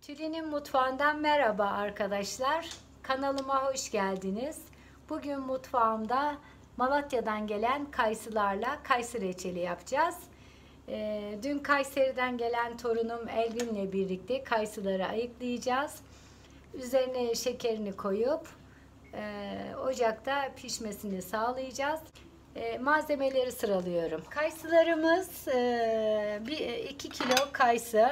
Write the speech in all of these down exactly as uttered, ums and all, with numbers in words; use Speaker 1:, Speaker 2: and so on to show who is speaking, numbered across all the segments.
Speaker 1: Tülin'in mutfağından merhaba arkadaşlar. Kanalıma hoş geldiniz. Bugün mutfağımda Malatya'dan gelen kayısılarla kayısı reçeli yapacağız. Ee, dün Kayseri'den gelen torunum Elvin'le birlikte kayısıları ayıklayacağız. Üzerine şekerini koyup e, ocakta pişmesini sağlayacağız. E, malzemeleri sıralıyorum. Kayısılarımız e, iki kilo kayısı.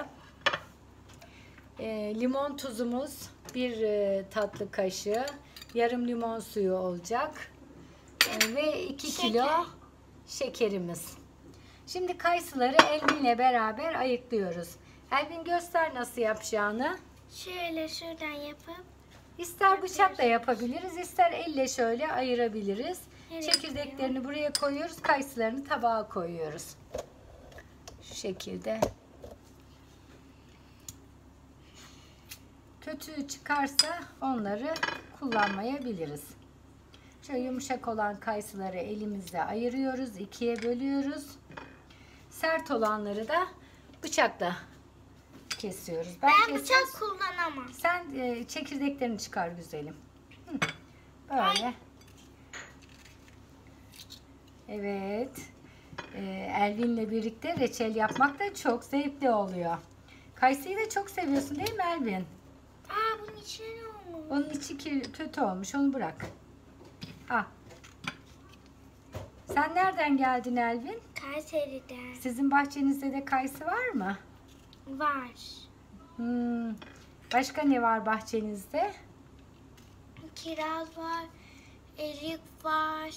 Speaker 1: E, limon tuzumuz bir e, tatlı kaşığı, yarım limon suyu olacak e, ve iki kilo şekerimiz. Şimdi kayısıları Elvin'le beraber ayıklıyoruz. Elvin, göster nasıl yapacağını.
Speaker 2: Şöyle şuradan yapıp
Speaker 1: İster bıçakla yapabiliriz, ister elle şöyle ayırabiliriz.
Speaker 2: Evet,
Speaker 1: Çekirdeklerini buraya koyuyoruz, kayısılarını tabağa koyuyoruz. Şu şekilde. Kötü çıkarsa onları kullanmayabiliriz. Şöyle yumuşak olan kayısıları elimizle ayırıyoruz, ikiye bölüyoruz. Sert olanları da bıçakla kesiyoruz.
Speaker 2: ben,
Speaker 1: Ben
Speaker 2: bıçak kullanamam.
Speaker 1: Sen e, çekirdeklerini çıkar güzelim. Hı. Böyle. Ay. Evet. E, Elvin'le birlikte reçel yapmak da çok zevkli oluyor. Kayısıyı da çok seviyorsun değil mi Elvin?
Speaker 2: Aa, bunun içi ne olmuş?
Speaker 1: Onun içi kötü olmuş. Onu bırak. Al. Sen nereden geldin Elvin?
Speaker 2: Kayseri'den.
Speaker 1: Sizin bahçenizde de kayısı var mı?
Speaker 2: Var.
Speaker 1: Hmm. Başka ne var bahçenizde?
Speaker 2: Kiraz var. Erik var.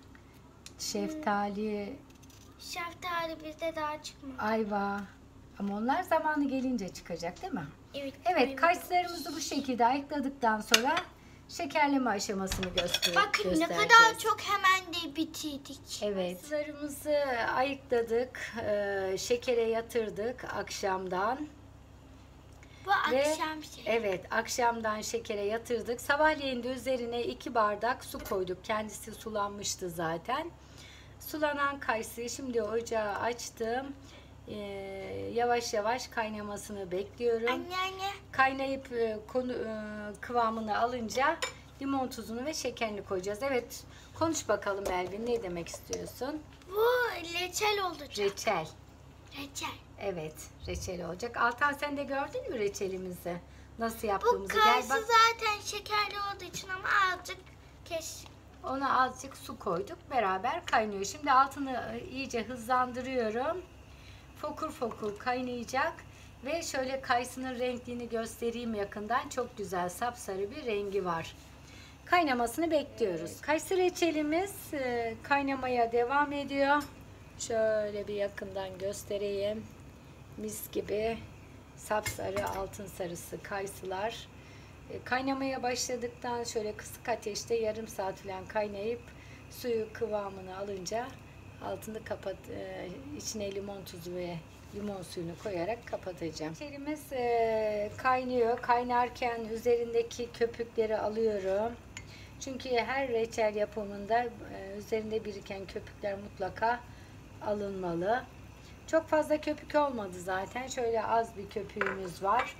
Speaker 1: Şeftali,
Speaker 2: Şeftali bizde daha çıkmadı.
Speaker 1: ayva. Ama onlar zamanı gelince çıkacak değil mi?
Speaker 2: Evet.
Speaker 1: Evet, kayısılarımızı bu şekilde ayıkladıktan sonra şekerleme aşamasını göster
Speaker 2: Bakın
Speaker 1: göstereceğiz.
Speaker 2: ne kadar çok hemen de bitirdik.
Speaker 1: Evet. Kayısılarımızı ayıkladık, e, şekere yatırdık akşamdan.
Speaker 2: Bu
Speaker 1: Ve,
Speaker 2: akşam şey.
Speaker 1: Evet, akşamdan şekere yatırdık. Sabahleyin de üzerine iki bardak su koyduk. Kendisi sulanmıştı zaten. Sulanan kayısıyı şimdi ocağı açtım. Ee, yavaş yavaş kaynamasını bekliyorum.
Speaker 2: Anne anne.
Speaker 1: Kaynayıp e, konu e, kıvamını alınca limon tuzunu ve şekerini koyacağız. Evet, konuş bakalım Elvin, ne demek istiyorsun?
Speaker 2: Bu reçel olacak.
Speaker 1: Reçel.
Speaker 2: Reçel.
Speaker 1: Evet, reçel olacak. Altan, sen de gördün mü reçelimizi? Nasıl
Speaker 2: Bu
Speaker 1: yaptığımızı?
Speaker 2: kayısı
Speaker 1: Gel bak.
Speaker 2: zaten şekerli olduğu için ama azıcık keş.
Speaker 1: Ona azıcık su koyduk. Beraber kaynıyor. Şimdi altını iyice hızlandırıyorum. Fokur fokur kaynayacak. Ve şöyle kayısının renkliğini göstereyim yakından. Çok güzel sapsarı bir rengi var. Kaynamasını bekliyoruz. Kayısı reçelimiz e, kaynamaya devam ediyor. Şöyle bir yakından göstereyim. Mis gibi sapsarı, altın sarısı kayısılar. Kaynamaya başladıktan şöyle kısık ateşte yarım saat falan kaynayıp suyu kıvamını alınca altını kapat, içine limon tuzu ve limon suyunu koyarak kapatacağım. Reçelimiz kaynıyor. Kaynarken üzerindeki köpükleri alıyorum. Çünkü her reçel yapımında üzerinde biriken köpükler mutlaka alınmalı. Çok fazla köpük olmadı zaten. Şöyle az bir köpüğümüz var.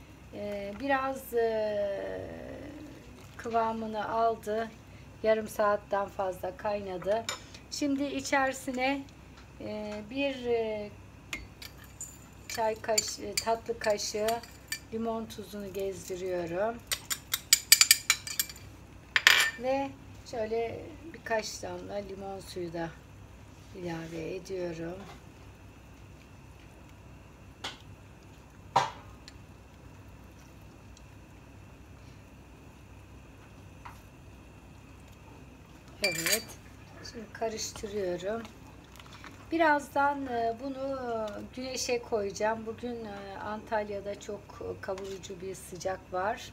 Speaker 1: Biraz kıvamını aldı. Yarım saatten fazla kaynadı. Şimdi içerisine bir çay kaşığı, tatlı kaşığı limon tuzunu gezdiriyorum. Ve şöyle birkaç damla limon suyu da ilave ediyorum. Evet. Şimdi karıştırıyorum. Birazdan bunu güneşe koyacağım. Bugün Antalya'da çok kavurucu bir sıcak var.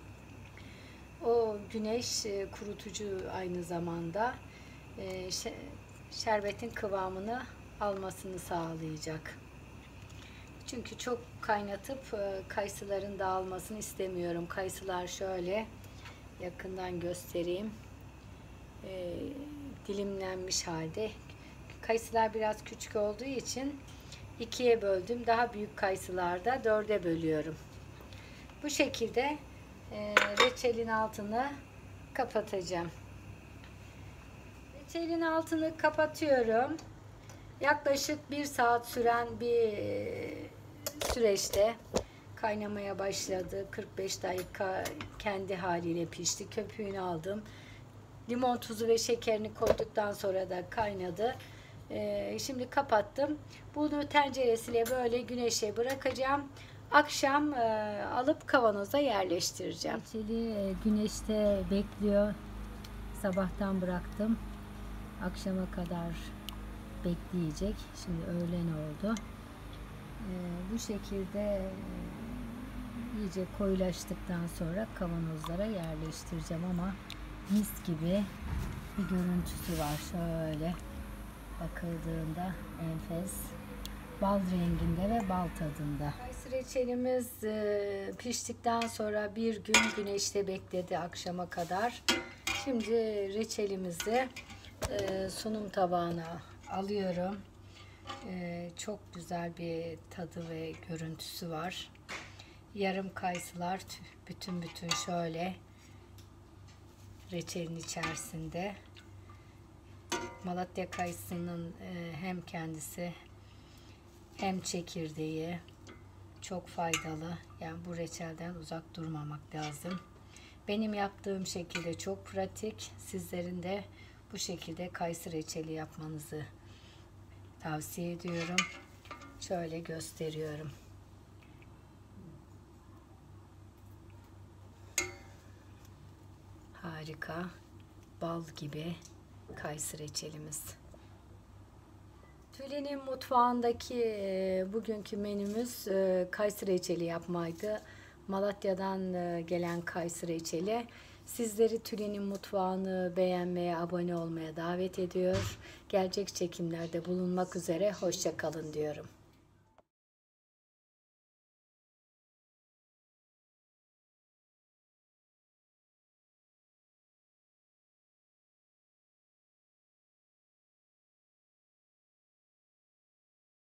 Speaker 1: O güneş kurutucu aynı zamanda. Şerbetin kıvamını almasını sağlayacak. Çünkü çok kaynatıp kayısıların dağılmasını istemiyorum. Kayısılar şöyle yakından göstereyim. E, dilimlenmiş halde. Kayısılar biraz küçük olduğu için ikiye böldüm. Daha büyük kayısılarda dörde bölüyorum. Bu şekilde e, reçelin altını kapatacağım. Reçelin altını kapatıyorum. Yaklaşık bir saat süren bir süreçte kaynamaya başladı. kırk beş dakika kendi haliyle pişti. Köpüğünü aldım. Limon tuzu ve şekerini koyduktan sonra da kaynadı. Ee, şimdi kapattım. Bunu tenceresiyle böyle güneşe bırakacağım. Akşam e, alıp kavanoza yerleştireceğim. Reçeli e, güneşte bekliyor. Sabahtan bıraktım. Akşama kadar bekleyecek. Şimdi öğlen oldu. Ee, bu şekilde e, iyice koyulaştıktan sonra kavanozlara yerleştireceğim ama mis gibi bir görüntüsü var. Şöyle bakıldığında enfes. Bal renginde ve bal tadında. Kayısı reçelimiz e, piştikten sonra bir gün güneşte bekledi akşama kadar. Şimdi reçelimizi e, sunum tabağına alıyorum. E, çok güzel bir tadı ve görüntüsü var. Yarım kayısılar bütün bütün şöyle reçelin içerisinde. Malatya kayısının e, hem kendisi hem çekirdeği çok faydalı. Yani bu reçelden uzak durmamak lazım. Benim yaptığım şekilde çok pratik. Sizlerin de bu şekilde kayısı reçeli yapmanızı tavsiye ediyorum. Şöyle gösteriyorum. Harika. Bal gibi kayısı reçelimiz. Tülin'in mutfağındaki e, bugünkü menümüz e, kayısı reçeli yapmaydı. Malatya'dan e, gelen kayısı reçeli. Sizleri Tülin'in mutfağını beğenmeye, abone olmaya davet ediyor. Gelecek çekimlerde bulunmak üzere. Hoşça kalın diyorum.